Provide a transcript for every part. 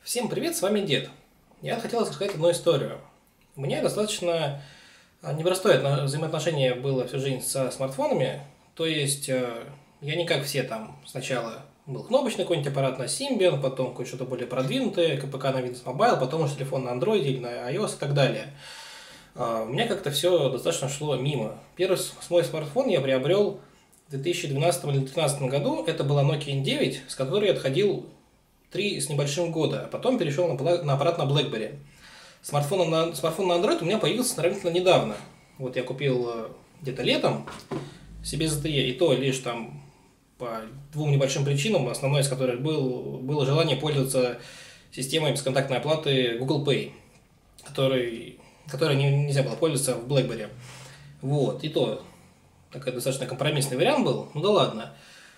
Всем привет, с вами Дед. Я хотел рассказать одну историю. У меня достаточно непростое взаимоотношение было всю жизнь со смартфонами. То есть я не как все там сначала был кнопочный какой-нибудь аппарат на Symbian, потом что-то более продвинутое, КПК на Windows Mobile, потом уже телефон на Android или на iOS и так далее. У меня как-то все достаточно шло мимо. Первый мой смартфон я приобрел в 2012 или 2013 году. Это была Nokia N9, с которой я отходил 3 с небольшим года, а потом перешел на аппарат на BlackBerry. Смартфон на Android у меня появился сравнительно недавно. Вот я купил где-то летом себе ZTE, и то лишь там по двум небольшим причинам, основной из которых было желание пользоваться системой бесконтактной оплаты Google Pay, которой нельзя было пользоваться в BlackBerry. Вот, и то такой достаточно компромиссный вариант был, ну да ладно.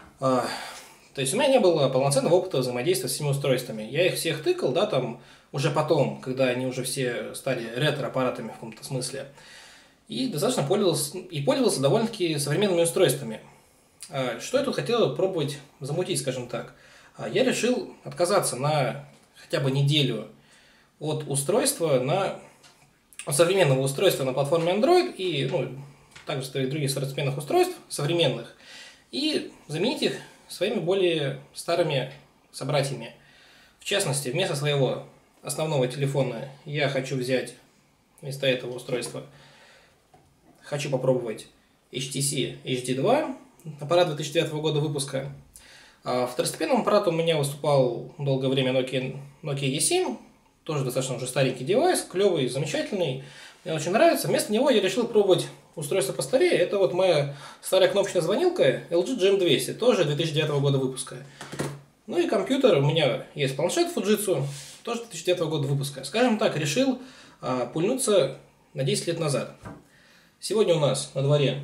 То есть у меня не было полноценного опыта взаимодействия с этими устройствами. Я их всех тыкал, да, там уже потом, когда они уже все стали ретро-аппаратами в каком-то смысле. И достаточно пользовался довольно-таки современными устройствами. Что я тут хотел пробовать замутить, скажем так. Я решил отказаться на хотя бы неделю от современного устройства на платформе Android и также и других современных устройств, современных, и заменить их своими более старыми собратьями. В частности, вместо своего основного телефона я хочу взять вместо этого устройства, хочу попробовать HTC HD2, аппарат 2009 года выпуска. Второстепенным аппаратом у меня выступал долгое время Nokia E7, тоже достаточно уже старенький девайс, клевый, замечательный, мне очень нравится. Вместо него я решил пробовать устройство постарее. Это вот моя старая кнопочная звонилка LG GM200, тоже 2009 года выпуска. Ну и компьютер, у меня есть планшет Fujitsu, тоже 2009 года выпуска. Скажем так, решил пульнуться на 10 лет назад. Сегодня у нас на дворе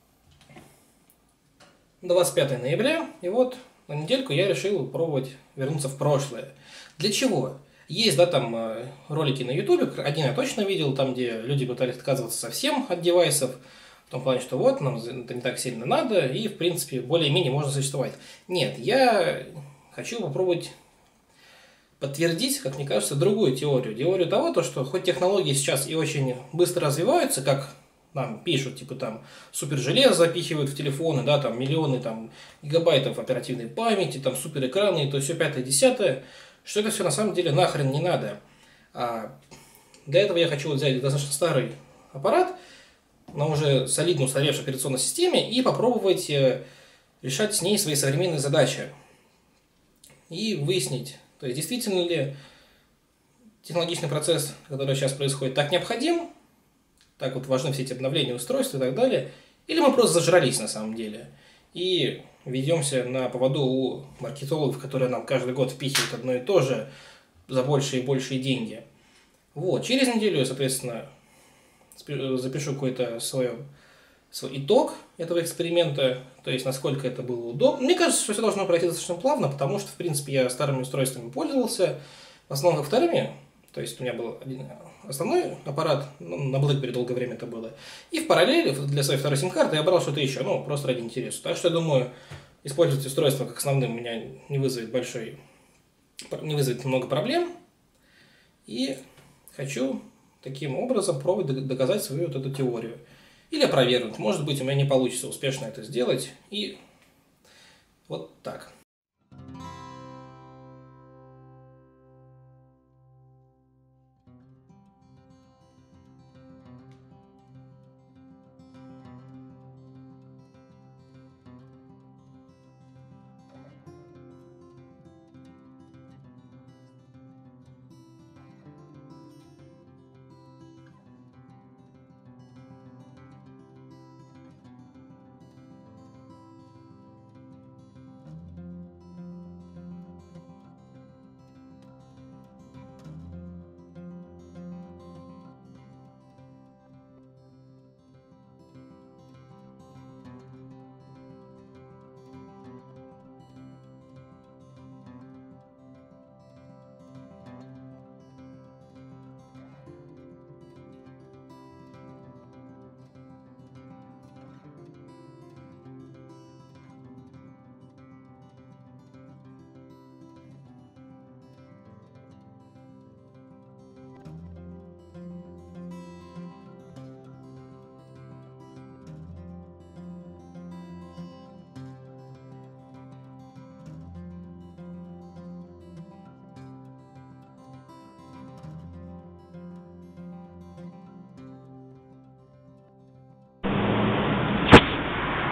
25 ноября, и вот на недельку я решил пробовать вернуться в прошлое. Для чего? Есть, да, там ролики на YouTube, один я точно видел, там, где люди пытались отказываться совсем от девайсов, в том плане, что вот, нам это не так сильно надо, и, в принципе, более-менее можно существовать. Нет, я хочу попробовать подтвердить, как мне кажется, другую теорию. Теорию того, то, что хоть технологии сейчас и очень быстро развиваются, как нам пишут, типа там супер железо запихивают в телефоны, да, там миллионы там гигабайтов оперативной памяти, там супер экраны, и то все пятое, десятое, что это все на самом деле нахрен не надо. Для этого я хочу взять достаточно старый аппарат на уже солидно устаревшей операционной системе и попробовать решать с ней свои современные задачи. И выяснить, то есть действительно ли технологичный процесс, который сейчас происходит, так необходим, так вот важны все эти обновления устройств и так далее, или мы просто зажрались на самом деле и ведемся на поводу у маркетологов, которые нам каждый год впихивают одно и то же за большие и большие деньги. Вот, через неделю я, соответственно, запишу какой-то свой итог этого эксперимента, то есть насколько это было удобно. Мне кажется, что все должно пройти достаточно плавно, потому что, в принципе, я старыми устройствами пользовался, в основном вторыми. То есть у меня был один основной аппарат, на BlackBerry долгое время это было. И в параллели для своей второй сим-карты я брал что-то еще, просто ради интереса. Так что я думаю, использовать устройство как основным у меня не вызовет много проблем. И хочу таким образом пробовать доказать свою вот эту теорию. Или опровергнуть. Может быть, у меня не получится успешно это сделать. И вот так.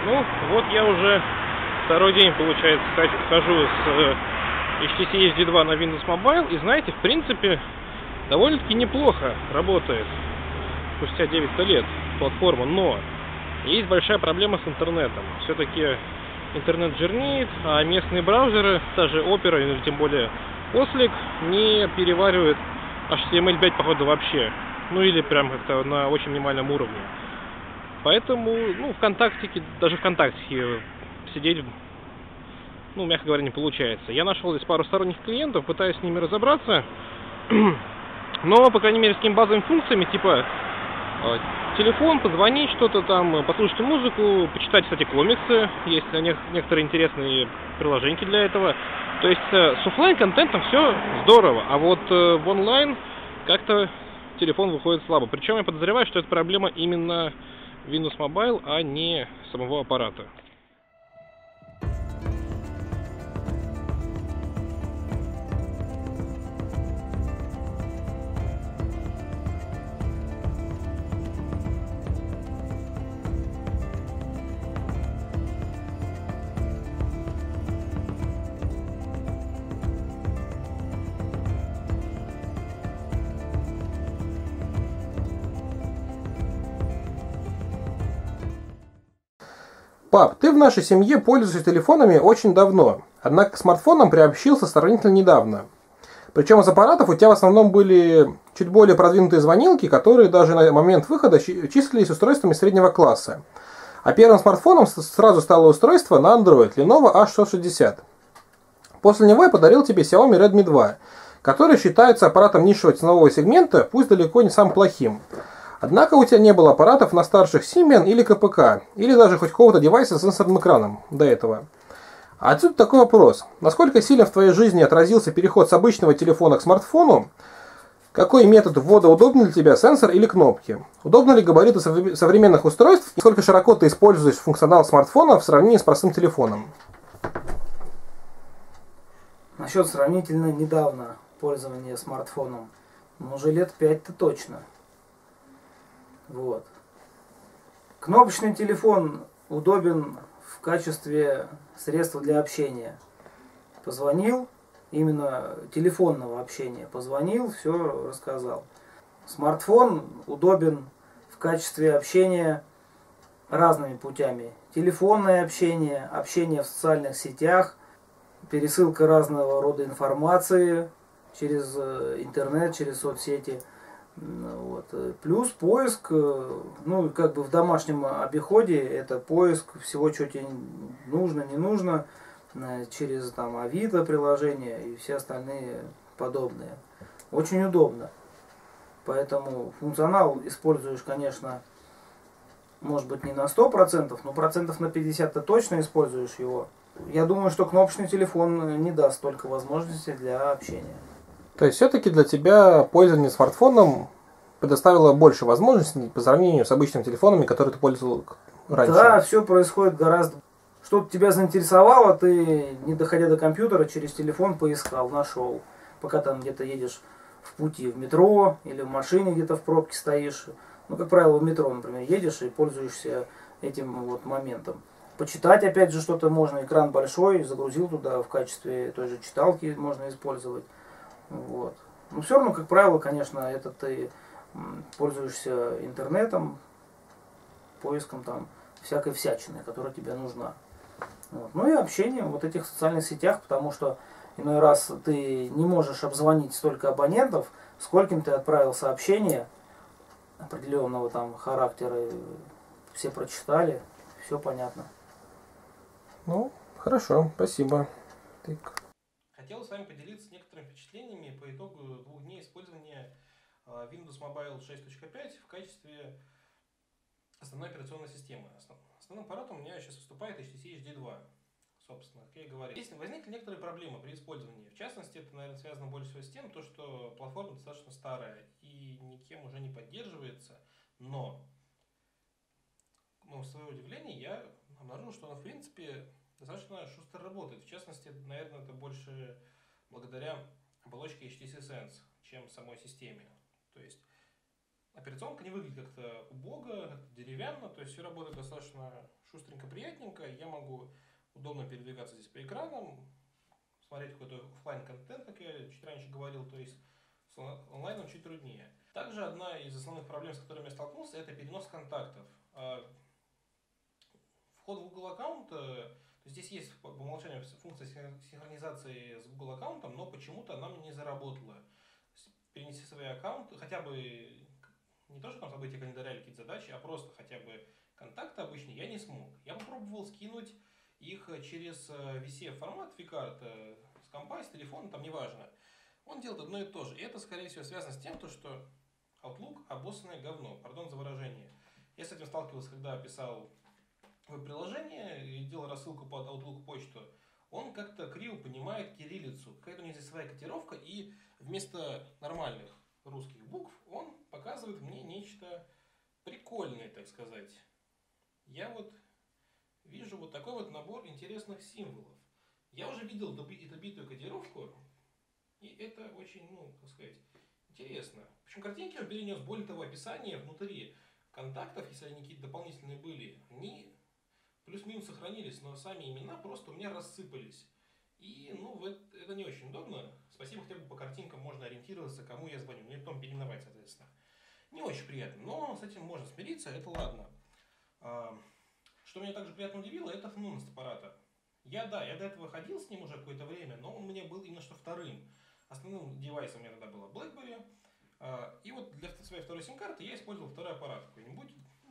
Ну, вот я уже второй день, получается, хожу с HTC HD2 на Windows Mobile, и знаете, в принципе, довольно-таки неплохо работает спустя 9 лет платформа, но есть большая проблема с интернетом. Все-таки интернет жирнеет, а местные браузеры, та же Opera или тем более Oslик, не переваривают HTML5, походу, вообще. Ну или прям как-то на очень минимальном уровне. Поэтому, ну, даже ВКонтактике сидеть, ну, мягко говоря, не получается. Я нашел здесь пару сторонних клиентов, пытаюсь с ними разобраться. Но, по крайней мере, с такими базовыми функциями, типа телефон, позвонить, что-то там, послушать музыку, почитать, кстати, комиксы. Есть некоторые интересные приложения для этого. То есть с оффлайн-контентом все здорово, а вот в онлайн как-то телефон выходит слабо. Причем я подозреваю, что это проблема именно Windows Mobile, а не самого аппарата. Пап, ты в нашей семье пользуешься телефонами очень давно, однако к смартфонам приобщился сравнительно недавно. Причем из аппаратов у тебя в основном были чуть более продвинутые звонилки, которые даже на момент выхода числились устройствами среднего класса. А первым смартфоном сразу стало устройство на Android Lenovo H660. После него я подарил тебе Xiaomi Redmi 2, который считается аппаратом низшего ценового сегмента, пусть далеко не самым плохим. Однако у тебя не было аппаратов на старших Symbian или КПК, или даже хоть какого-то девайса с сенсорным экраном до этого. А отсюда такой вопрос. Насколько сильно в твоей жизни отразился переход с обычного телефона к смартфону? Какой метод ввода удобнее для тебя, сенсор или кнопки? Удобны ли габариты современных устройств? И сколько широко ты используешь функционал смартфона в сравнении с простым телефоном? Насчет сравнительно недавно пользования смартфоном. Ну, уже лет 5-то точно. Вот. Кнопочный телефон удобен в качестве средства для общения. Позвонил, именно телефонного общения. Позвонил, все рассказал. Смартфон удобен в качестве общения разными путями. Телефонное общение, общение в социальных сетях, пересылка разного рода информации через интернет, через соцсети. Вот. Плюс поиск, ну, как бы в домашнем обиходе, это поиск всего, что тебе нужно, не нужно, через там Авито приложения и все остальные подобные. Очень удобно. Поэтому функционал используешь, конечно, может быть не на 100%, но процентов на 50 ты точно используешь его. Я думаю, что кнопочный телефон не даст столько возможностей для общения. То есть все-таки для тебя пользование смартфоном предоставило больше возможностей по сравнению с обычными телефонами, которые ты пользовал раньше? Да, все происходит гораздо. Что-то тебя заинтересовало, ты, не доходя до компьютера, через телефон поискал, нашел. Пока там где-то едешь в пути в метро или в машине где-то в пробке стоишь. Ну, как правило, в метро, например, едешь и пользуешься этим вот моментом. Почитать, опять же, что-то можно. Экран большой, загрузил туда в качестве той же читалки можно использовать. Вот. Но все равно, как правило, конечно, это ты пользуешься интернетом, поиском там всякой всячины, которая тебе нужна. Вот. Ну и общением в вот этих социальных сетях, потому что иной раз ты не можешь обзвонить столько абонентов, скольким ты отправил сообщение определенного там характера, все прочитали, все понятно. Ну, хорошо, спасибо. Хотел с вами поделиться некоторыми впечатлениями по итогу 2 дней использования Windows Mobile 6.5 в качестве основной операционной системы. Основным аппаратом у меня сейчас выступает HTC HD2. Собственно, как я и говорил. Здесь возникли некоторые проблемы при использовании. В частности, это, наверное, связано больше всего с тем, что платформа достаточно старая и никем уже не поддерживается. Но в свое удивление, я обнаружил, что она, в принципе, достаточно шустро работает. В частности, наверное, это больше благодаря оболочке HTC Sense, чем самой системе. То есть операционка не выглядит как-то убого, как-то деревянно, то есть все работает достаточно шустренько, приятненько. Я могу удобно передвигаться здесь по экранам, смотреть какой-то офлайн контент, как я чуть раньше говорил, то есть с онлайном чуть труднее. Также одна из основных проблем, с которыми я столкнулся, это перенос контактов. Вход в Google аккаунт, здесь есть по умолчанию функция синхронизации с Google аккаунтом, но почему-то она мне не заработала. Перенести свои аккаунты, хотя бы не то, что там события календаря или какие-то задачи, а просто хотя бы контакты обычные я не смог. Я попробовал скинуть их через VCF формат, викард, с компа, с телефона, там неважно. Он делает одно и то же. И это, скорее всего, связано с тем, что Outlook обоссанное говно, пардон за выражение. Я с этим сталкивался, когда писал веб-приложение и делал рассылку под Outlook почту. Он как-то криво понимает кириллицу. Какая-то у него здесь своя котировка, и вместо нормальных русских букв он показывает мне нечто прикольное, так сказать. Я вот вижу вот такой вот набор интересных символов. Я уже видел добитую кодировку, и это очень, так сказать, интересно. Причем картинки он перенес, более того, описание внутри контактов, если они какие-то дополнительные были, они плюс-минус сохранились, но сами имена просто у меня рассыпались. И, это не очень удобно. Спасибо, хотя бы по картинкам можно ориентироваться, кому я звоню. Ну и потом переименовать, соответственно. Не очень приятно, но с этим можно смириться, это ладно. Что меня также приятно удивило, это автономность аппарата. Я до этого ходил с ним уже какое-то время, но он у меня был именно что вторым. Основным девайсом у меня тогда было BlackBerry. И вот для своей второй сим-карты я использовал второй аппарат какой-нибудь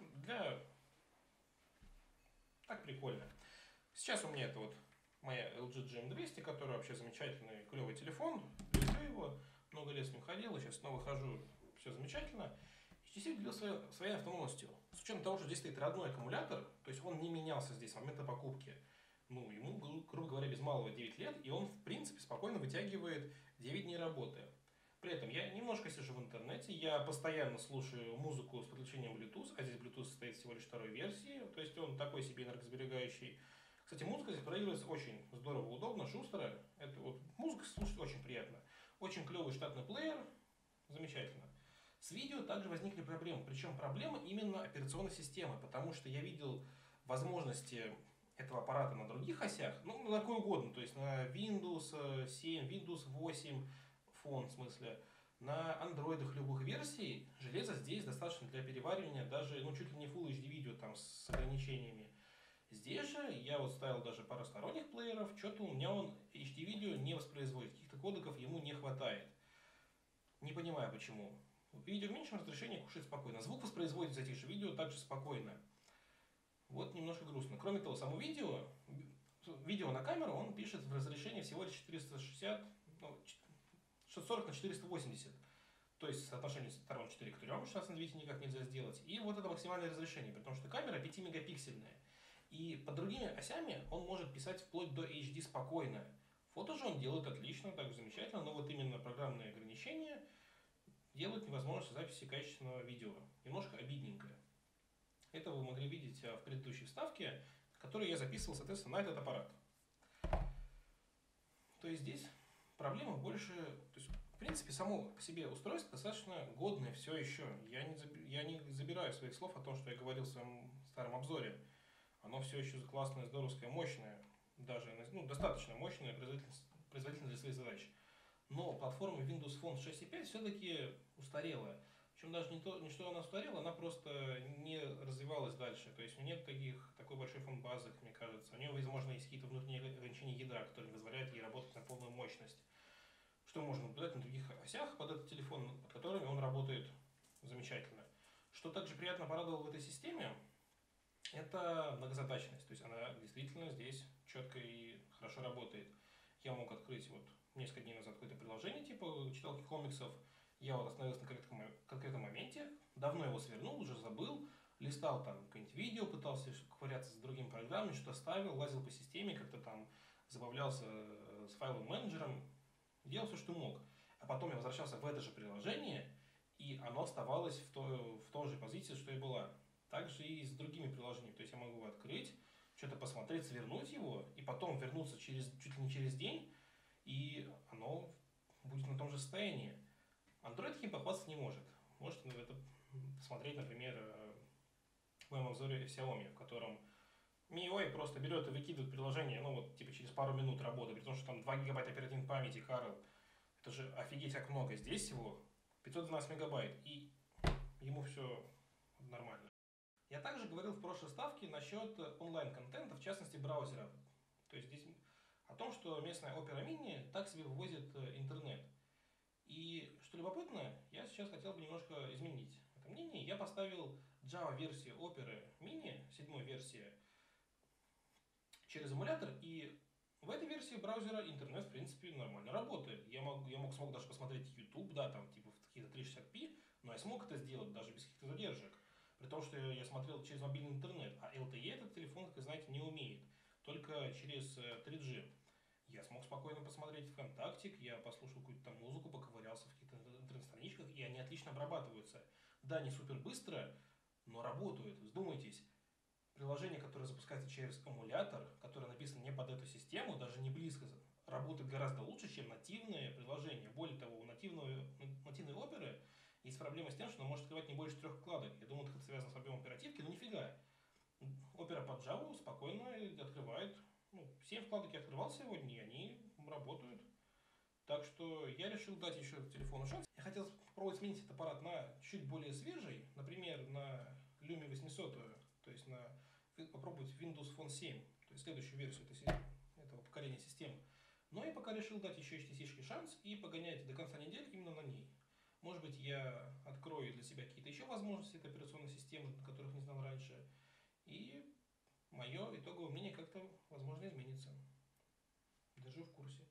Так прикольно. Сейчас у меня это вот моя LG GM200, которая вообще замечательный, клевый телефон. Люблю его, много лет с ним ходил, сейчас снова хожу, все замечательно. HTC уделил своей автономностью. С учетом того, что здесь стоит родной аккумулятор, то есть он не менялся здесь с момента покупки. Ему, грубо говоря, без малого 9 лет, и он, в принципе, спокойно вытягивает 9 дней работы. При этом я немножко сижу в интернете, я постоянно слушаю музыку с подключением Bluetooth, а здесь Bluetooth состоит всего лишь второй версии, то есть он такой себе энергосберегающий. Кстати, музыка здесь проигрывается очень здорово, удобно, шустро. Это вот музыка слушать очень приятно. Очень клевый штатный плеер, замечательно. С видео также возникли проблемы, причем проблемы именно операционной системы, потому что я видел возможности этого аппарата на других осях, на какой угодно, то есть на Windows 7, Windows 8 фон, в смысле, на андроидах любых версий железо здесь достаточно для переваривания даже, чуть ли не Full HD видео там с ограничениями. Здесь же я вот ставил даже пару сторонних плееров, что-то у меня он HD видео не воспроизводит, каких-то кодеков ему не хватает. Не понимаю почему. Видео в меньшем разрешении кушает спокойно, звук воспроизводит из этих же видео также спокойно. Вот немножко грустно. Кроме того, само видео на камеру он пишет в разрешении всего лишь 640 на 480. То есть соотношение сторон 4 к 3, что сейчас на видео никак нельзя сделать. И вот это максимальное разрешение, потому что камера 5-мегапиксельная. И под другими осями он может писать вплоть до HD спокойно. Фото же он делает отлично, так замечательно, но вот именно программные ограничения делают невозможность записи качественного видео. Немножко обидненько. Это вы могли видеть в предыдущей вставке, которую я записывал, соответственно, на этот аппарат. То есть здесь проблема больше... То есть, в принципе, само по себе устройство достаточно годное все еще. Я не забираю своих слов о том, что я говорил в своем старом обзоре. Оно все еще классное, здоровское, мощное. Даже достаточно мощное, производительное для своих задач. Но платформа Windows Phone 6.5 все-таки устарела. Причем даже не что она устарела, она просто не развивалась дальше. То есть у нее нет такой большой фон-базы, как мне кажется. У нее, возможно, есть какие-то внутренние ограничения ядра, которые не позволяют ей работать на полную мощность. Что можно наблюдать на других осях под этот телефон, под которыми он работает замечательно. Что также приятно порадовало в этой системе, это многозадачность. То есть она действительно здесь четко и хорошо работает. Я мог открыть несколько дней назад какое-то приложение типа читалки комиксов. Я остановился на конкретном моменте, давно его свернул, уже забыл, листал там какое-нибудь видео, пытался ковыряться с другими программами, что-то ставил, лазил по системе, как-то там забавлялся с файловым менеджером, делал все, что мог. А потом я возвращался в это же приложение, и оно оставалось в той же позиции, что и была. Также и с другими приложениями. То есть я могу его открыть, что-то посмотреть, свернуть его, и потом вернуться чуть ли не через день, и оно будет на том же состоянии. Android таким похвастаться не может. Может, это посмотреть, например, в моем обзоре Xiaomi, в котором MIUI просто берет и выкидывает приложение, ну вот типа через пару минут работы, при том, что там 2 гигабайта оперативной памяти, Карл. Это же офигеть как много. Здесь всего 512 мегабайт, и ему все нормально. Я также говорил в прошлой ставке насчет онлайн-контента, в частности браузера. То есть здесь о том, что местная Opera Mini так себе вывозит интернет. И что любопытно, я сейчас хотел бы немножко изменить это мнение. Я поставил Java-версию Opera Mini, 7-й версии, через эмулятор, и в этой версии браузера интернет, в принципе, нормально работает. Смог даже посмотреть YouTube, да, там, типа, в какие-то 360p, но я смог это сделать даже без каких-то задержек. При том, что я смотрел через мобильный интернет, а LTE этот телефон, как вы знаете, не умеет. Только через 3G. Я смог спокойно посмотреть ВКонтакте, я послушал какую-то там музыку, поковырялся в каких-то интернет-страничках, и они отлично обрабатываются. Да, не супер быстро, но работают. Вдумайтесь. Приложение, которое запускается через эмулятор, которое написано не под эту систему, даже не близко, работает гораздо лучше, чем нативные приложения. Более того, у нативной оперы есть проблема с тем, что она может открывать не больше 3 вкладок. Я думал, это связано с объемом оперативки, но нифига. Опера под Java спокойно открывает. 7 вкладок я открывал сегодня, и они работают. Так что я решил дать еще телефону шанс. Я хотел попробовать сменить этот аппарат на чуть более свежий, например, на Lumia 800, то есть попробовать Windows Phone 7, то есть следующую версию этого поколения систем. Но я пока решил дать еще HTC шанс и погонять до конца недели именно на ней. Может быть, я открою для себя какие-то еще возможности этой операционной системы, которых не знал раньше. И мое итоговое мнение как-то, возможно, изменится. Держу в курсе.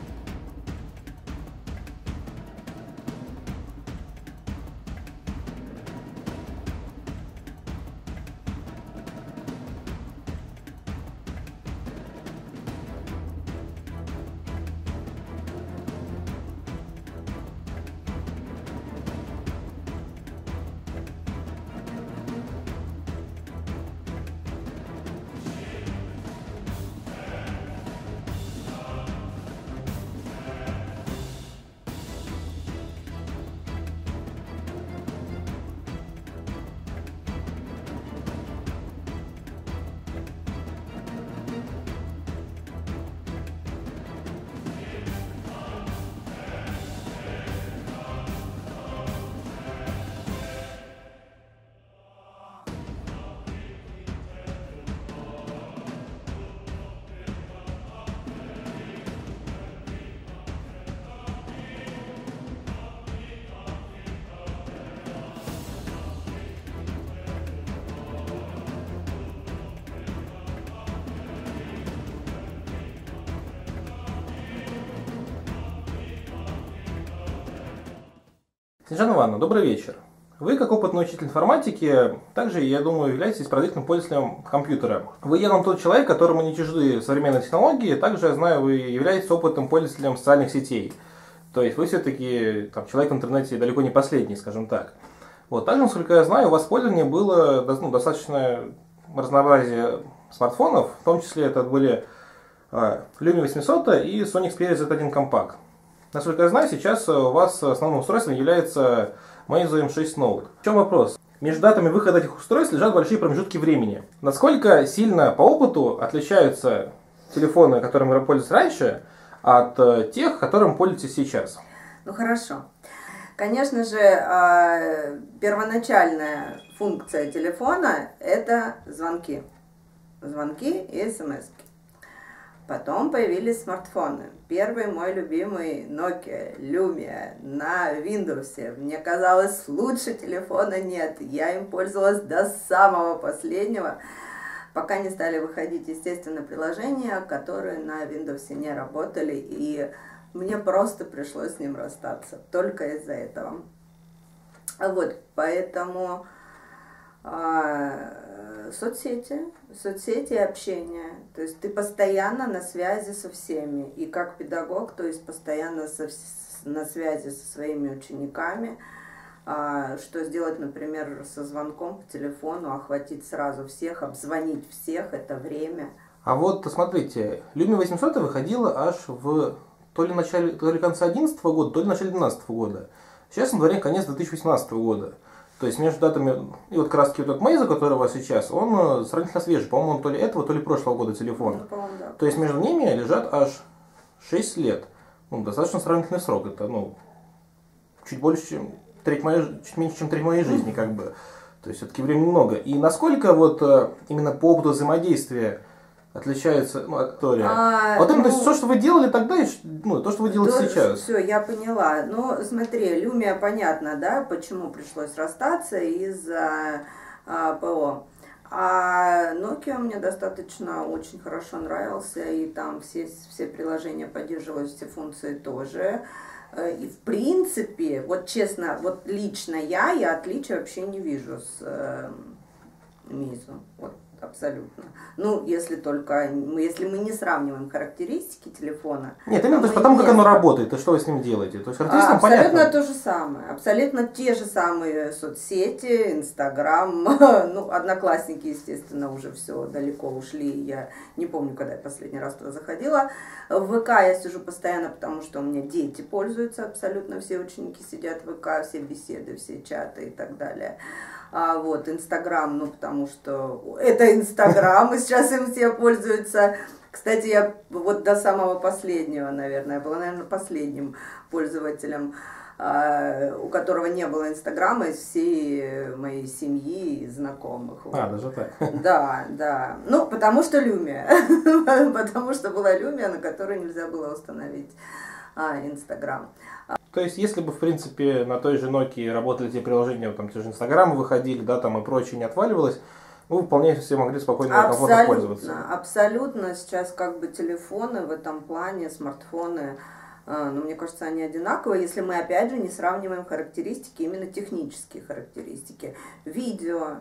Снежана Ивановна, добрый вечер. Вы, как опытный учитель информатики, также, я думаю, являетесь продвинутым пользователем компьютера. Вы явно тот человек, которому не чужды современные технологии. Также, я знаю, вы являетесь опытным пользователем социальных сетей. То есть вы все-таки человек в интернете далеко не последний, скажем так. Вот. Также, насколько я знаю, у вас в пользовании было достаточно разнообразие смартфонов. В том числе это были Lumia 800 и Sony Xperia Z1 Compact. Насколько я знаю, сейчас у вас основным устройством является Meizu M6 Note. В чем вопрос? Между датами выхода этих устройств лежат большие промежутки времени. Насколько сильно по опыту отличаются телефоны, которыми вы пользовались раньше, от тех, которым пользуетесь сейчас? Ну хорошо. Конечно же, первоначальная функция телефона – это звонки. Звонки и смс-ки. Потом появились смартфоны. Первый мой любимый Nokia Lumia на Windows. Мне казалось, лучше телефона нет. Я им пользовалась до самого последнего, пока не стали выходить, естественно, приложения, которые на Windows не работали. И мне просто пришлось с ним расстаться. Только из-за этого. Вот, поэтому соцсети и общение. То есть ты постоянно на связи со всеми. И как педагог, то есть постоянно на связи со своими учениками. Что сделать, например, со звонком по телефону, охватить сразу всех, обзвонить всех, это время. А вот смотрите, Lumia 800 выходила аж в то ли конце 2011 года, то ли начале 2012 года. Сейчас на дворе конец 2018 года. То есть между датами, и вот как раз таки вот этот Meizu, который у вас сейчас, он сравнительно свежий, по-моему, он то ли этого, то ли прошлого года телефон. Ну, по-моему, да. То есть между ними лежат аж 6 лет. Ну, достаточно сравнительный срок. Это, ну, чуть больше, чем чуть меньше, чем треть моей жизни, как бы. То есть все-таки времени много. И насколько вот именно по опыту взаимодействия отличается, ну, история? Вот именно, то есть то, что вы делали тогда, и ну, то, что вы делаете сейчас. Все, я поняла. Ну, смотри, Lumia понятно, да, почему пришлось расстаться из-за ПО. А Nokia мне достаточно очень хорошо нравился, и там все приложения поддерживались, все функции тоже. И в принципе, вот честно, вот лично я отличия вообще не вижу с Meizu. Вот абсолютно. Ну, если мы не сравниваем характеристики телефона. Нет, именно потому, как оно работает, и что вы с ним делаете. То есть характеристикам абсолютно понятно. то же самое. Абсолютно те же самые соцсети, Инстаграм, ну, Одноклассники, естественно, уже все далеко ушли. Я не помню, когда я последний раз туда заходила. В ВК я сижу постоянно, потому что у меня дети пользуются, абсолютно все ученики сидят в ВК, все беседы, все чаты и так далее. А вот Инстаграм, ну, потому что это Инстаграм, и сейчас им все пользуются. Кстати, я вот до самого последнего, наверное, была, последним пользователем, у которого не было Инстаграма из всей моей семьи и знакомых. Даже так. Да, да. Ну, потому что Lumia. Потому что была Lumia, на которой нельзя было установить Инстаграм. То есть, если бы, в принципе, на той же Nokia работали те приложения, там, те же Инстаграмы выходили, да, там и прочее, не отваливалось, вы вполне все могли спокойно и комфортно пользоваться. Абсолютно. Сейчас как бы телефоны в этом плане, смартфоны, ну, мне кажется, они одинаковые, если мы, опять же, не сравниваем характеристики, именно технические характеристики. Видео,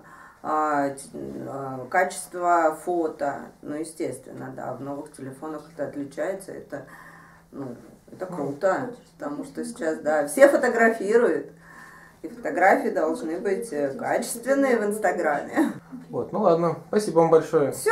качество фото, ну, естественно, да, в новых телефонах это отличается, это, ну, это круто, потому что сейчас, да, все фотографируют, и фотографии должны быть качественные в Инстаграме. Вот, ну ладно, спасибо вам большое. Все?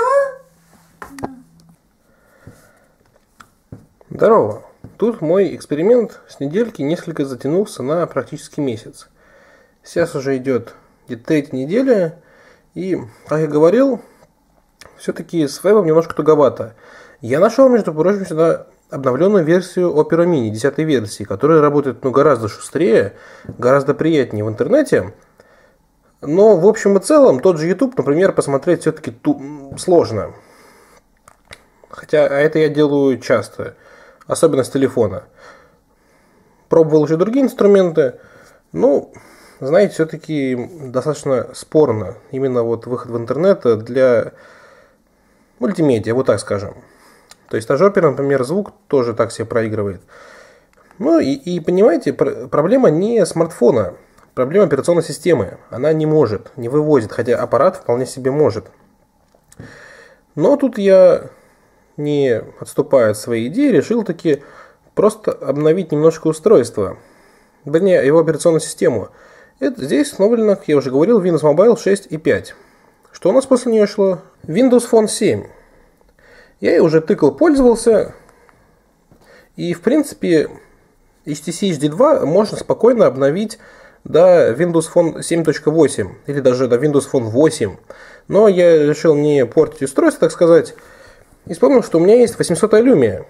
Здорово. Тут мой эксперимент с недельки несколько затянулся на практически месяц. Сейчас уже идет где-то третья неделя, и, как я говорил, все-таки с вебом немножко туговато. Я нашел, между прочим, сюда обновленную версию Opera Mini 10 версии, которая работает, ну, гораздо шустрее, гораздо приятнее в интернете. Но в общем и целом тот же YouTube, например, посмотреть все-таки сложно. Хотя это я делаю часто, особенно с телефона. Пробовал уже другие инструменты, ну, знаете, все-таки достаточно спорно именно вот выход в интернет для мультимедиа, вот так скажем. То есть даже Opera, например, звук тоже так себе проигрывает. Ну и понимаете, проблема не смартфона, проблема операционной системы. Она не может, не вывозит, хотя аппарат вполне себе может. Но тут я, не отступая от своей идеи, решил таки просто обновить немножко устройство. Вернее, его операционную систему. Здесь установлено, как я уже говорил, Windows Mobile 6.5. Что у нас после нее шло? Windows Phone 7. Я ей уже тыкал, пользовался. И, в принципе, HTC HD2 можно спокойно обновить до Windows Phone 7.8 или даже до Windows Phone 8. Но я решил не портить устройство, так сказать. И вспомнил, что у меня есть 800 Lumia.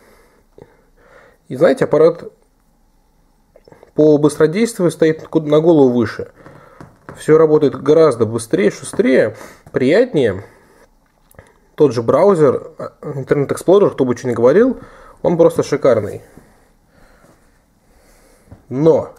И знаете, аппарат по быстродействию стоит на голову выше. Все работает гораздо быстрее, шустрее, приятнее. Тот же браузер, Internet Explorer, кто бы что ни говорил, он просто шикарный. Но,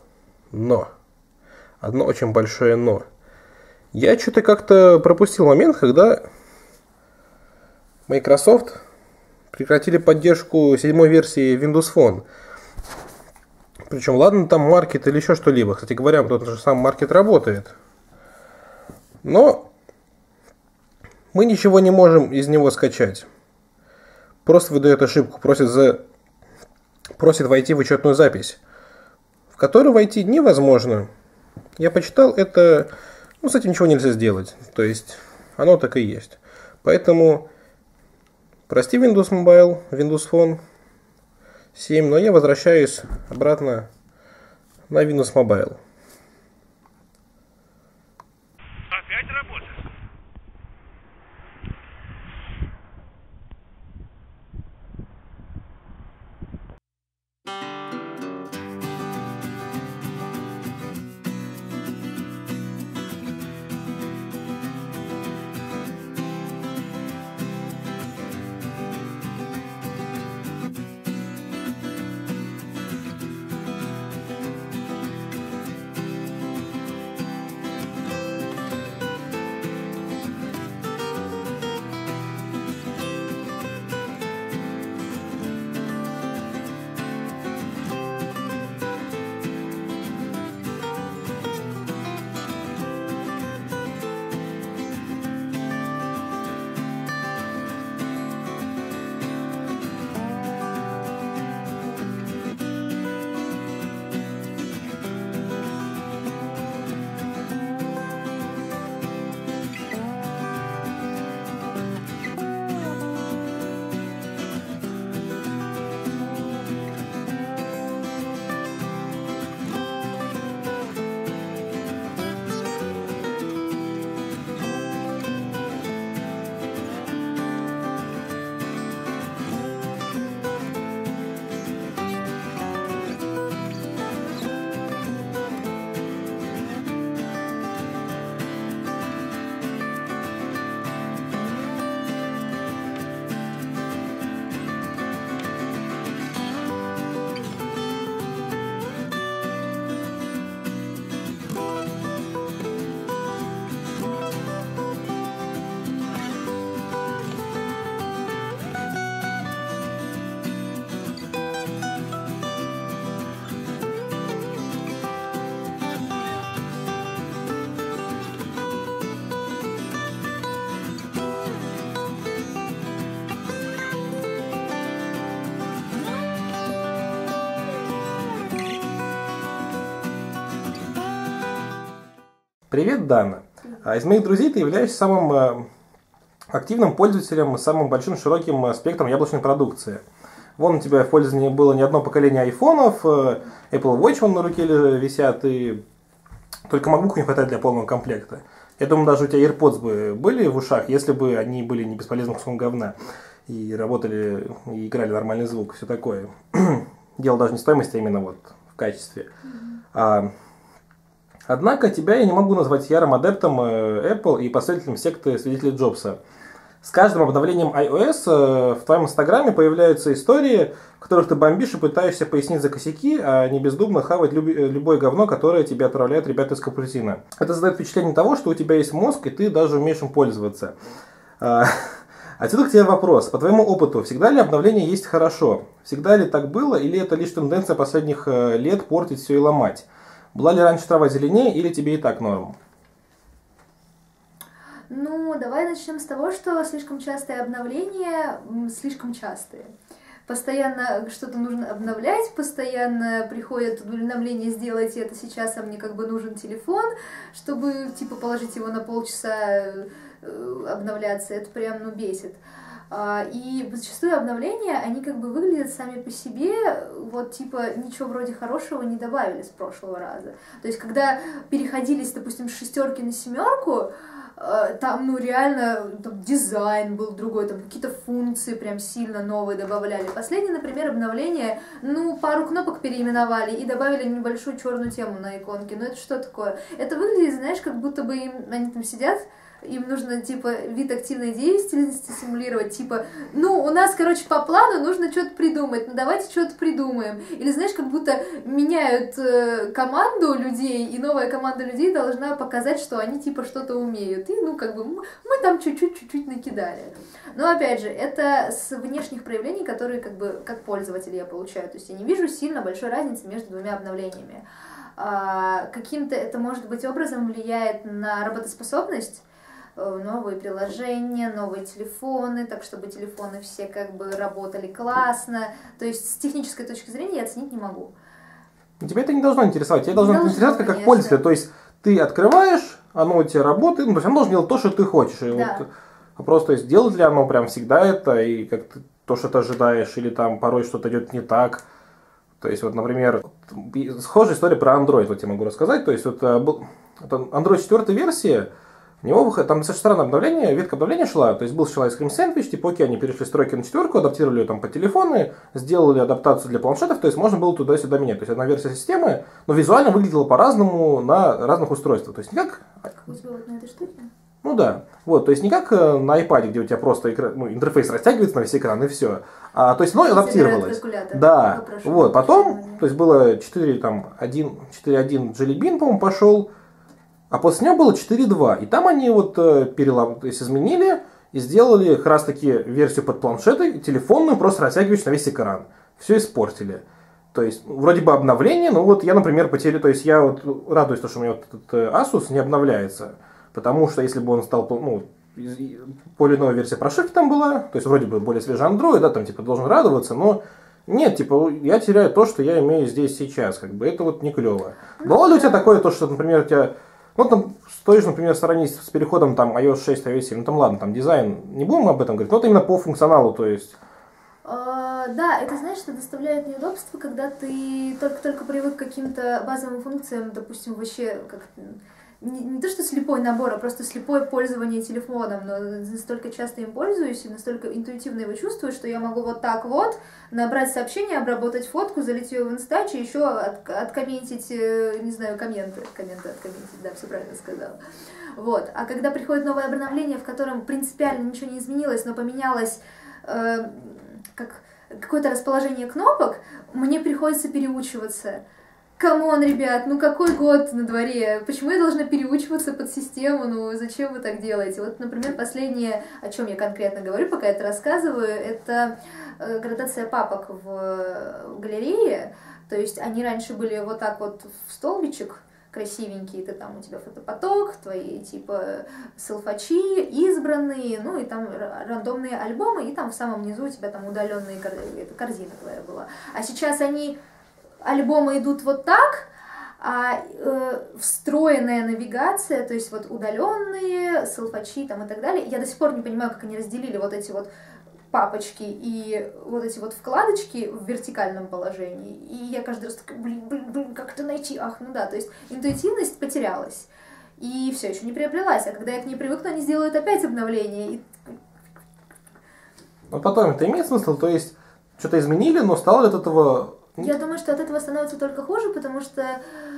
одно очень большое но. Я что-то как-то пропустил момент, когда Microsoft прекратили поддержку 7-й версии Windows Phone. Причем, ладно, там маркет или еще что-либо. Кстати говоря, тот же сам маркет работает. Но мы ничего не можем из него скачать. Просто выдает ошибку, просит войти в учетную запись, в которую войти невозможно. Я почитал, это, ну, с этим ничего нельзя сделать. То есть, оно так и есть. Поэтому, прости, Windows Mobile, Windows Phone 7, но я возвращаюсь обратно на Windows Mobile. Привет, Дана. Из моих друзей ты являешься самым активным пользователем с самым большим широким спектром яблочной продукции. Вон у тебя в пользовании было не одно поколение айфонов, Apple Watch вон на руке висят, и только MacBook не хватает для полного комплекта. Я думаю, даже у тебя AirPods бы были в ушах, если бы они были не бесполезным куском говна и работали, и играли нормальный звук, все такое. Дело даже не в стоимости, а именно вот в качестве. Однако тебя я не могу назвать ярым адептом Apple и последователем секты свидетелей Джобса. С каждым обновлением iOS в твоем инстаграме появляются истории, в которых ты бомбишь и пытаешься пояснить за косяки, а не бездумно хавать любое говно, которое тебе отправляют ребята из Капуцина. Это создает впечатление того, что у тебя есть мозг, и ты даже умеешь им пользоваться. Отсюда к тебе вопрос. По твоему опыту, всегда ли обновление есть хорошо? Всегда ли так было, или это лишь тенденция последних лет портить все и ломать? Была ли раньше трава зеленее, или тебе и так норм? Ну, давай начнем с того, что слишком частые обновления слишком частые. Постоянно что-то нужно обновлять, постоянно приходят уведомления сделать это сейчас, а мне как бы нужен телефон, чтобы типа положить его на полчаса обновляться. Это прям, ну, бесит. И зачастую обновления, они как бы выглядят сами по себе, вот типа ничего вроде хорошего не добавили с прошлого раза. То есть когда переходились, допустим, с 6 на 7, там, ну, реально, там, дизайн был другой, там, какие-то функции прям сильно новые добавляли. Последнее, например, обновление, ну, пару кнопок переименовали и добавили небольшую черную тему на иконке. Ну, это что такое? Это выглядит, знаешь, как будто бы они там сидят, им нужно, типа, вид активной деятельности симулировать, типа, ну, у нас, короче, по плану нужно что-то придумать, ну, давайте что-то придумаем. Или, знаешь, как будто меняют команду людей, и новая команда людей должна показать, что они, типа, что-то умеют. И, ну, как бы, мы там чуть-чуть накидали. Но, опять же, это с внешних проявлений, которые, как бы, как пользователь я получаю. То есть я не вижу сильно большой разницы между двумя обновлениями. Каким-то это, может быть, образом влияет на работоспособность, новые приложения, новые телефоны, так чтобы телефоны все как бы работали классно. То есть с технической точки зрения я оценить не могу. Тебя это не должно интересовать. Тебя должно интересовать как пользователя. То есть ты открываешь, оно у тебя работает, ну, то есть оно должно делать то, что ты хочешь. И Да. вот, вопрос, то есть делает ли оно прям всегда это, и как ты, то, что ты ожидаешь, или там порой что-то идет не так. То есть, вот, например, схожая история про Android, вот я могу рассказать. То есть, вот Android 4 версия, у него там достаточно странное обновление, ветка обновления шла, то есть был сначала Ice Cream Sandwich, типа окей, они перешли с тройки на 4, адаптировали ее там по телефону, сделали адаптацию для планшетов, то есть можно было туда-сюда менять. То есть одна версия системы, но визуально выглядела по-разному на разных устройствах. То есть не как... Как у тебя вот на этой штуке? Ну да, вот, то есть не как на iPad, где у тебя просто интерфейс растягивается на весь экран и все. То есть оно адаптировалось. Да, вот, потом, то есть было 4.1 Jelly Bean, по-моему, пошел. А после него было 4.2, и там они вот то есть изменили и сделали как раз таки версию под планшеты, телефонную, просто растягивающую на весь экран. Все испортили. То есть вроде бы обновление, но вот я, например, потерял, то есть я вот радуюсь, что у меня вот этот Asus не обновляется, потому что если бы он стал, ну, более новая версия прошивки там была, то есть вроде бы более свежий Android, да, там типа должен радоваться, но нет, типа я теряю то, что я имею здесь сейчас, как бы это вот не клево. Было ли у тебя такое, то, что, например, у тебя... Ну, там стоишь, например, сравнить с переходом там iOS 6, iOS 7, ну там ладно, там дизайн, не будем об этом говорить, но вот именно по функционалу, то есть... Да, это, знаешь, что доставляет неудобства, когда ты только привык к каким-то базовым функциям, допустим, вообще как не то что слепой набор, а просто слепое пользование телефоном, но настолько часто им пользуюсь и настолько интуитивно его чувствую, что я могу вот так вот набрать сообщение, обработать фотку, залить ее в инстач и еще откомментить, не знаю, комменты откомментить, да, все правильно сказала. Вот. А когда приходит новое обновление, в котором принципиально ничего не изменилось, но поменялось какое-то расположение кнопок, мне приходится переучиваться. Камон, ребят, ну какой год на дворе? Почему я должна переучиваться под систему? Ну зачем вы так делаете? Вот, например, последнее, о чем я конкретно говорю, пока это рассказываю, это градация папок в галерее. То есть они раньше были вот так вот в столбичек, красивенькие, ты там, у тебя фотопоток, твои типа селфачи, избранные, ну и там рандомные альбомы, и там в самом низу у тебя там удаленные, это корзина твоя была. А сейчас альбомы идут вот так, А встроенная навигация, то есть вот удаленные, селфачи там и так далее, я до сих пор не понимаю, как они разделили вот эти вот папочки и вот эти вот вкладочки в вертикальном положении. И я каждый раз такая, блин, как это найти? Ах, ну да, то есть интуитивность потерялась. И все еще не приобрелась. А когда я к ней привыкну, они сделают опять обновление. Но потом это имеет смысл, то есть что-то изменили, но стало от этого... Я думаю, что от этого становится только хуже, потому что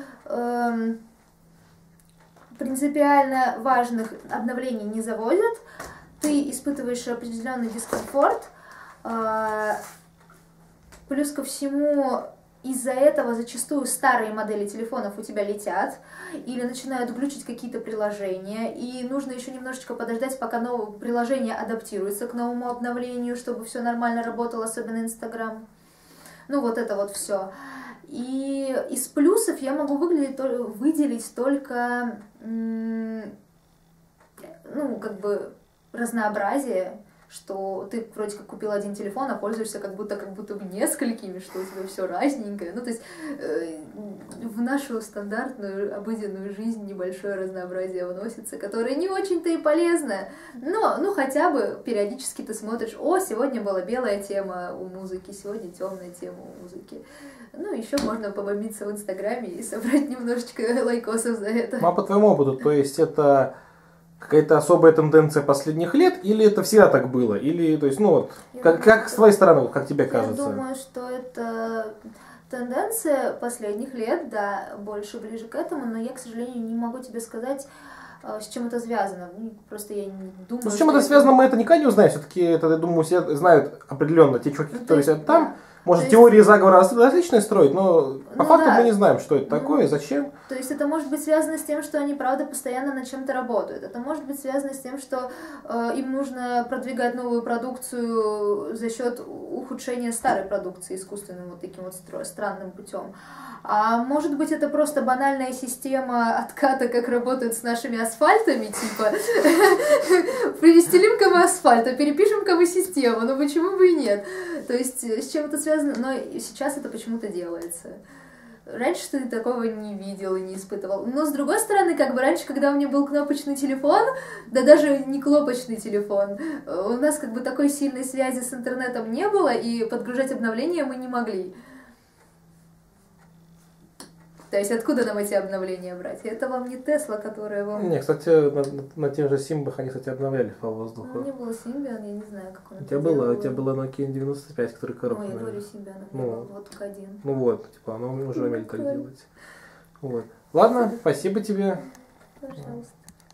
принципиально важных обновлений не заводят, ты испытываешь определенный дискомфорт, плюс ко всему из-за этого зачастую старые модели телефонов у тебя летят или начинают глючить какие-то приложения, и нужно еще немножечко подождать, пока новое приложение адаптируется к новому обновлению, чтобы все нормально работало, особенно Инстаграм. Ну вот это вот все. И из плюсов я могу выделить только, ну, как бы разнообразие, что ты вроде как купил один телефон, а пользуешься как будто бы несколькими, что у тебя все разненькое. Ну, то есть в нашу стандартную обыденную жизнь небольшое разнообразие вносится, которое не очень-то и полезно. Но, ну, хотя бы периодически ты смотришь, о, сегодня была белая тема у музыки, сегодня темная тема у музыки. Ну, еще можно побомбиться в Инстаграме и собрать немножечко лайкосов за это. Ну, а по твоему опыту, то есть это какая-то особая тенденция последних лет, или это всегда так было? Или, то есть, ну вот, как с твоей стороны, как тебе кажется? Я думаю, что это тенденция последних лет, да, больше ближе к этому, но я, к сожалению, не могу тебе сказать, с чем это связано. Просто я не думаю. Ну, с чем это связано, мы это никогда не узнаем. Все-таки это, я думаю, все знают определенно те чуваки, которые сидят там. Да. Может, теории заговора различные строить, но по факту мы не знаем, что это такое, зачем. То есть это может быть связано с тем, что они, правда, постоянно над чем-то работают. Это может быть связано с тем, что им нужно продвигать новую продукцию за счет ухудшения старой продукции искусственным вот таким вот странным путем. А может быть, это просто банальная система отката, как работают с нашими асфальтами, типа перестелим-ка мы асфальт, а перепишем-ка мы систему, ну почему бы и нет? То есть с чем это связано? Но сейчас это почему-то делается. Раньше ты такого не видел и не испытывал. Но с другой стороны, как бы раньше, когда у меня был кнопочный телефон, да даже не кнопочный телефон, у нас как бы такой сильной связи с интернетом не было, и подгружать обновления мы не могли. То есть откуда нам эти обновления брать? Это вам не Тесла, которая вам... Не, кстати, на тех же Симбах они, кстати, обновляли по воздуху. Ну, у меня было Симбиан, я не знаю, как он у тебя было Nokia N95, который коробка. Ой, я говорю Симбиан, у меня был вот только один. Ну вот, типа, оно уже умели так делать. Вот. Ладно, спасибо тебе. Пожалуйста.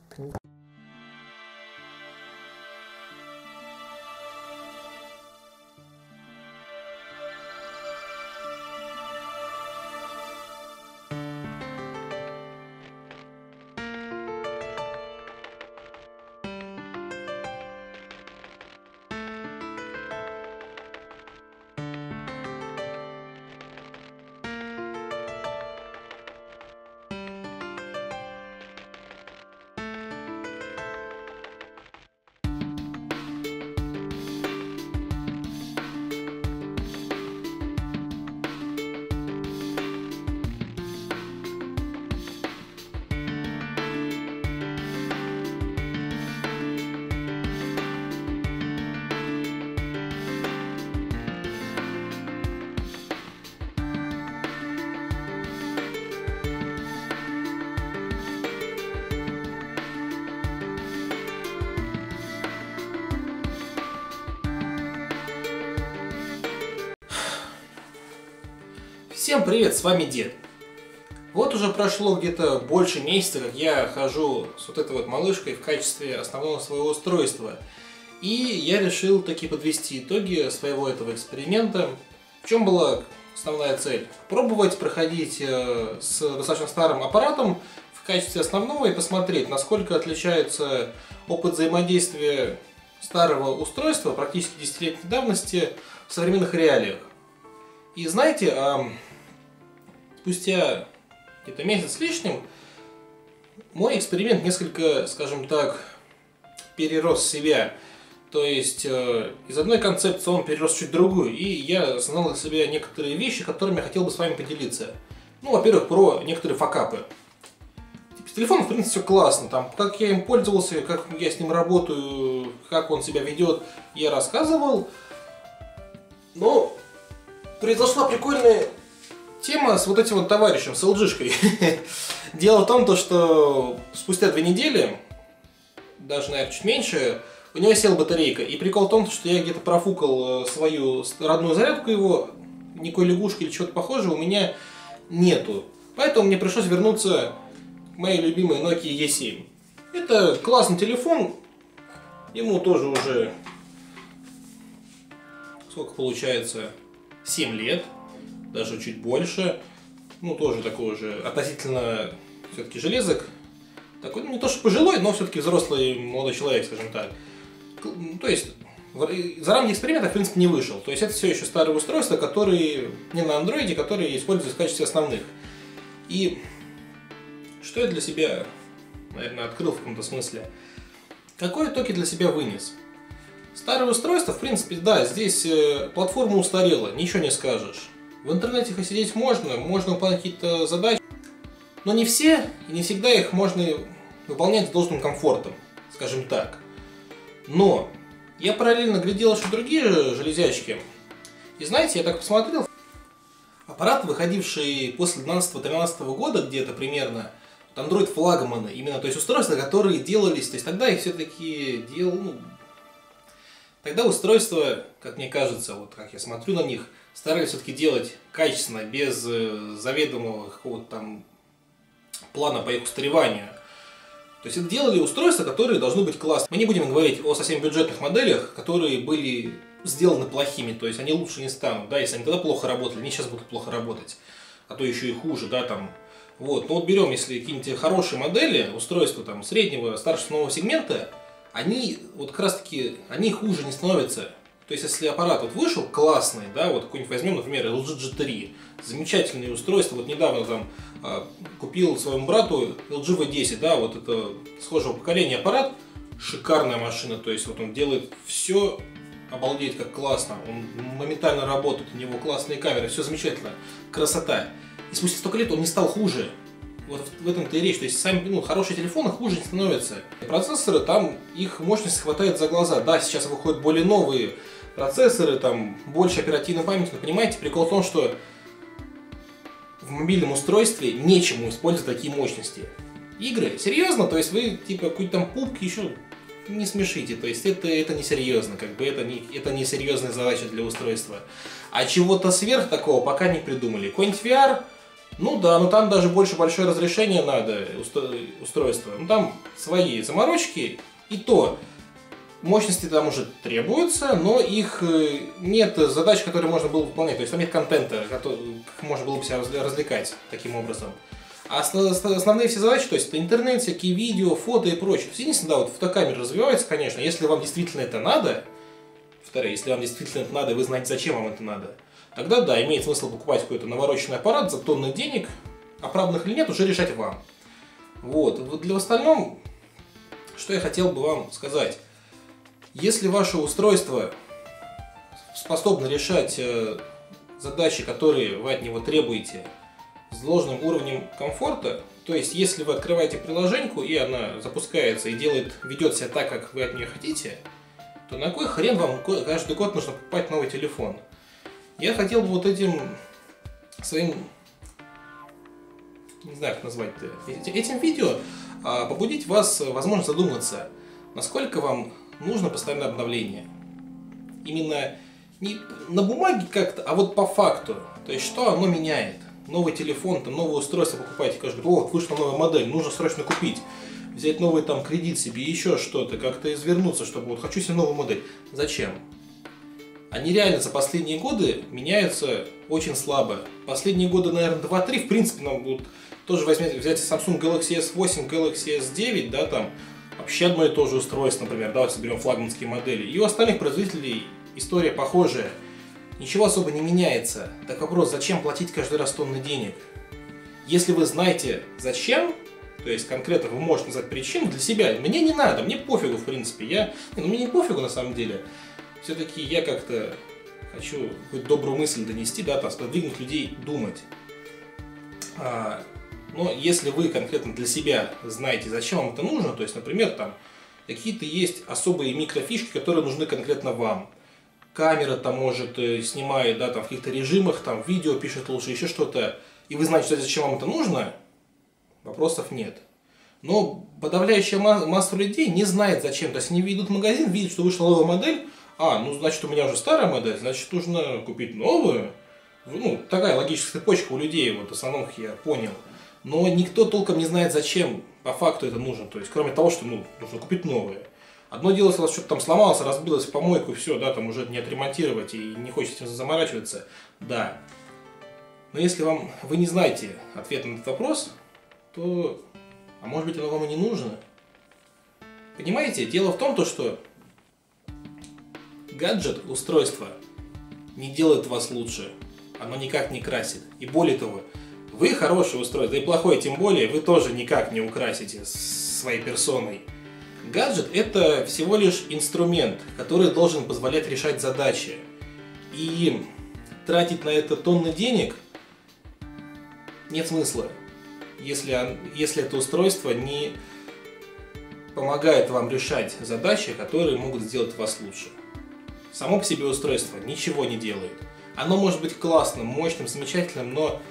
Всем привет, с вами Дед. Вот уже прошло где-то больше месяца, как я хожу с вот этой вот малышкой в качестве основного своего устройства. И я решил таки подвести итоги своего этого эксперимента. В чем была основная цель? Пробовать проходить с достаточно старым аппаратом в качестве основного и посмотреть, насколько отличается опыт взаимодействия старого устройства практически 10-летней давности в современных реалиях. И знаете, спустя где-то месяц с лишним мой эксперимент несколько, скажем так, перерос себя. То есть из одной концепции он перерос в чуть другую, и я осознал для себя некоторые вещи, которыми я хотел бы с вами поделиться. Ну, во-первых, про некоторые факапы. С телефоном, в принципе, все классно. Там, как я им пользовался, как я с ним работаю, как он себя ведет, я рассказывал. Но произошла прикольная тема с вот этим вот товарищем, с LG-шкой. Дело в том, что спустя 2 недели, даже, наверное, чуть меньше, у него села батарейка. И прикол в том, что я где-то профукал свою родную зарядку его, никакой лягушки или чего-то похожего у меня нету. Поэтому мне пришлось вернуться к моей любимой Nokia E7. Это классный телефон, ему тоже уже, сколько получается, 7 лет, даже чуть больше. Ну, тоже такой уже относительно все-таки железок. Такой, ну, не то что пожилой, но все-таки взрослый молодой человек, скажем так. То есть, за рамки эксперимента, в принципе, не вышел. То есть, это все еще старые устройства, которые не на андроиде, которые используются в качестве основных. И что я для себя, наверное, открыл в каком-то смысле? Какой итог я для себя вынес? Старые устройства, в принципе, да, здесь платформа устарела, ничего не скажешь. В интернете сидеть можно выполнять какие-то задачи, но не все и не всегда их можно выполнять с должным комфортом, скажем так. Но я параллельно глядел еще другие железячки, и знаете, я так посмотрел, аппараты, выходившие после 12-13 года где-то примерно, Android флагманы, именно, то есть устройства, которые делались, то есть тогда их все-таки тогда устройства, как мне кажется, вот как я смотрю на них, старались все-таки делать качественно, без заведомого какого-то там плана по их устареванию. То есть это делали устройства, которые должны быть классными. Мы не будем говорить о совсем бюджетных моделях, которые были сделаны плохими, то есть они лучше не станут, да, если они тогда плохо работали, они сейчас будут плохо работать, а то еще и хуже, да, там. Вот, ну вот берем, если какие-нибудь хорошие модели, устройства там среднего, старшего, нового сегмента, они вот как раз таки, они хуже не становятся. То есть, если аппарат вот вышел классный, да, вот какой-нибудь возьмем, например, LG G3, замечательное устройство, вот недавно там купил своему брату LG V10, да, вот это схожего поколения аппарат, шикарная машина, то есть, вот он делает все, обалдеть как классно, он моментально работает, у него классные камеры, все замечательно, красота. И спустя столько лет он не стал хуже. Вот в этом-то и речь. То есть сами хорошие телефоны хуже не становятся. Процессоры, там их мощность хватает за глаза. Да, сейчас выходят более новые процессоры, там больше оперативной памяти. Но понимаете, прикол в том, что в мобильном устройстве нечему использовать такие мощности. Игры? Серьезно? То есть вы типа какой-то там пупки еще не смешите. То есть это не серьезно, как бы это не серьезная задача для устройства. А чего-то сверх такого пока не придумали. Какой-нибудь VR. Ну да, но там даже большое разрешение надо устройства. Ну там свои заморочки, и то мощности там уже требуются, но их нет задач, которые можно было выполнять. То есть там нет контента, как можно было бы себя развлекать таким образом. А основные все задачи, то есть это интернет, всякие видео, фото и прочее. Единственное, да, вот фотокамера развивается, конечно, если вам действительно это надо. Второе, если вам действительно это надо, вы знаете, зачем вам это надо. Тогда да, имеет смысл покупать какой-то навороченный аппарат за тонны денег, оправданных или нет, уже решать вам. Вот для остального, что я хотел бы вам сказать. Если ваше устройство способно решать задачи, которые вы от него требуете, с должным уровнем комфорта, то есть если вы открываете приложеньку и она запускается и ведет себя так, как вы от нее хотите, то на кой хрен вам каждый год нужно покупать новый телефон? Я хотел бы вот этим своим, не знаю как назвать-то, этим видео побудить вас, возможно, задуматься, насколько вам нужно постоянное обновление. Именно не на бумаге как-то, а вот по факту. То есть, что оно меняет. Новый телефон, там, новое устройство покупаете каждый год, вышла новая модель, нужно срочно купить. Взять новый там кредит себе, еще что-то, как-то извернуться, чтобы вот хочу себе новую модель. Зачем? Они реально за последние годы меняются очень слабо. Последние годы, наверное, 2-3, в принципе, нам будут тоже взять Samsung Galaxy S8, Galaxy S9, да, там, вообще одно и то же устройство, например, да, если берем флагманские модели. И у остальных производителей история похожая. Ничего особо не меняется. Так вопрос, зачем платить каждый раз тонны денег? Если вы знаете, зачем, то есть конкретно вы можете назвать причину для себя, мне не надо, мне пофигу, в принципе. Мне не пофигу на самом деле. Все-таки я как-то хочу хоть добрую мысль донести, да, там, сподвигнуть людей думать. Но если вы конкретно для себя знаете, зачем вам это нужно, то есть, например, там какие-то есть особые микрофишки, которые нужны конкретно вам. Камера там может снимает, да, там в каких-то режимах, там видео пишет лучше, еще что-то, и вы знаете, зачем вам это нужно, вопросов нет. Но подавляющая масса людей не знает зачем. То есть они идут в магазин, видят, что вышла новая модель, ну, значит, у меня уже старая модель, значит, нужно купить новую. Ну, такая логическая цепочка у людей, вот, основных я понял. Но никто толком не знает, зачем по факту это нужно. То есть, кроме того, что, нужно купить новое. Одно дело, если что-то там сломалось, разбилось в помойку, все, да, там уже не отремонтировать и не хочется этим заморачиваться, да. Но если вы не знаете ответ на этот вопрос, то, может быть, оно вам и не нужно. Понимаете, дело в том, что гаджет, устройство не делает вас лучше, оно никак не красит. И более того, вы хорошее устройство, да и плохое тем более, вы тоже никак не украсите своей персоной. Гаджет – это всего лишь инструмент, который должен позволять решать задачи. И тратить на это тонны денег нет смысла, если это устройство не помогает вам решать задачи, которые могут сделать вас лучше. Само по себе устройство ничего не делает. Оно может быть классным, мощным, замечательным, но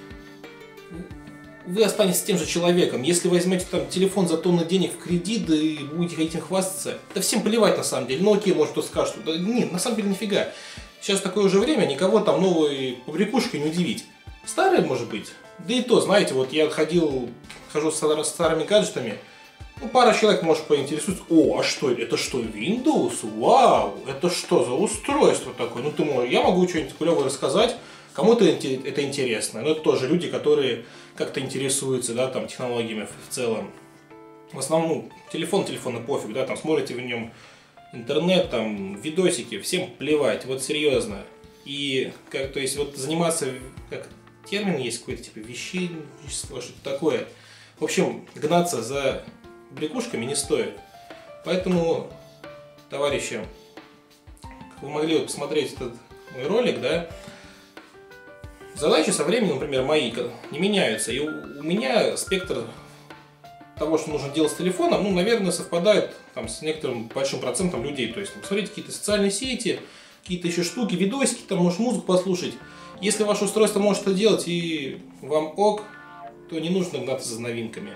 вы останетесь тем же человеком. Если возьмете там телефон за тонны денег в кредит, да и будете этим хвастаться, да всем плевать на самом деле. Ну окей, может кто скажет, что да нет, на самом деле нифига. Сейчас такое уже время, никого там новой побрякушкой не удивить. Старые, может быть. Да и то, знаете, вот я хожу с старыми гаджетами, пара человек может поинтересоваться, а что, это что, Windows? Вау, это что за устройство такое? Я могу что-нибудь клевое рассказать, кому-то это интересно, но это тоже люди, которые как-то интересуются, да, там, технологиями в целом. В основном телефону пофиг, да, там смотрите в нем интернет, там, видосики, всем плевать, вот серьезно. И, то есть, вот заниматься, как термин есть какой-то, типа, вещичество, что-то такое. В общем, гнаться за брякушками не стоит. Поэтому, товарищи, как вы могли посмотреть этот мой ролик, да, задачи со временем, например, мои не меняются. И у меня спектр того, что нужно делать с телефоном, наверное, совпадает там, с некоторым большим процентом людей. То есть, посмотрите какие-то социальные сети, какие-то еще штуки, видосики, там, может, музыку послушать. Если ваше устройство может это делать и вам ок, то не нужно гнаться за новинками.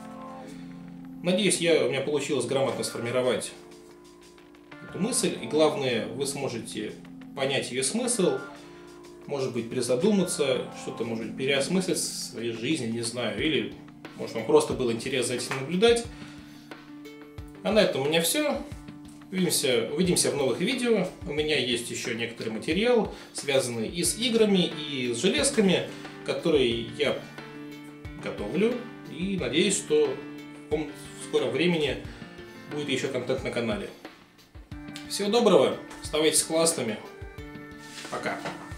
Надеюсь, у меня получилось грамотно сформировать эту мысль. И главное, вы сможете понять ее смысл, может быть, призадуматься, что-то, может быть, переосмыслить в своей жизни, не знаю. Или, может, вам просто было интересно за этим наблюдать. А на этом у меня все. Увидимся в новых видео. У меня есть еще некоторый материал, связанный и с играми, и с железками, которые я готовлю. И надеюсь, что в скором времени будет еще контент на канале. Всего доброго, оставайтесь классными. Пока.